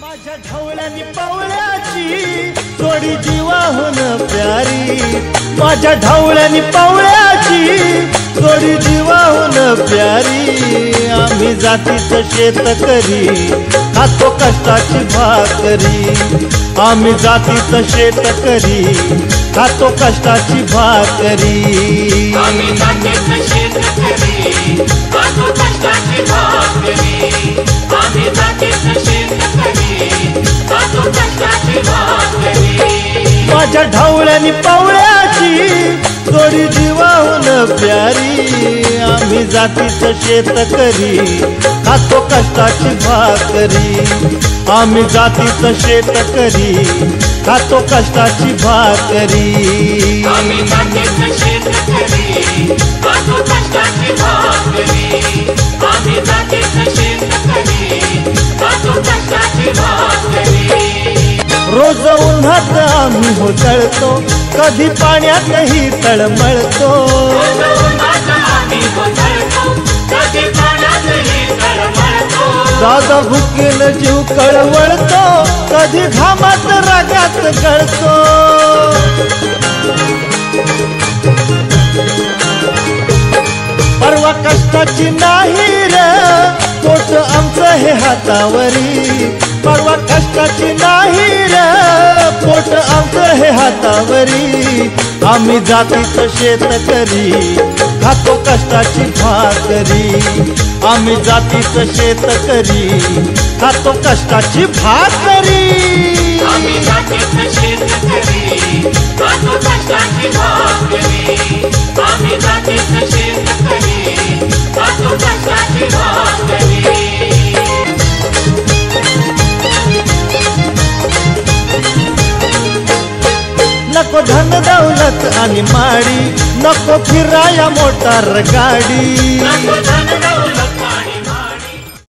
माझ्या ढवळ्यानी पावळ्याची जोडी जीवाहून प्यारी, माझ्या ढवळ्यानी पावळ्याची जोडी जीवाहून प्यारी। आम्ही जातीचं शेतकरी खातो कष्टाची भाकरी, आम्ही जातीचं शेतकरी खातो कष्टाची भाकरी। आम्ही जातीचं शेतकरी खातो कष्टाची भाकरी, आम्ही जातीचं शेतकरी खातो कष्टाची भाकरी। माझ्या ढवळ्यानी पावळ्याची जोडी जीवाहून प्यारी, आम्ही जातीचं शेतकरी खातो कष्टाची भाकरी, आम्ही जातीचं शेतकरी खातो कष्टाची भाकरी। आम्ही जातीचं शेतकरी खातो कष्टाची भाकरी, आम्ही जातीचं शेतकरी खातो कष्टाची भाकरी। रोज उन्हात आम्ही होतळतो, कधी पाण्यातही तळमळतो, दादा भुकेल जीव कळवळतो, कधी घामात रागात गळतो। परवा कष्टाची नाही रे पोट आमचं हे हातावरी, परवा कष्टाची नाही रे पोट आमचं हे हातावरी। आम्ही जातीचं शेतकरी खातो कष्टाची भाकरी, आम्ही जातीचं शेतकरी खातो कष्टाची भाकरी। आम्ही जातीचं शेतकरी खातो कष्टाची भाकरी, आम्ही जातीचं शेतकरी खातो कष्टाची भाकरी। नको धन दौलत आणि माडी, नको फिराया मोटार गाडी, नको धन दौलत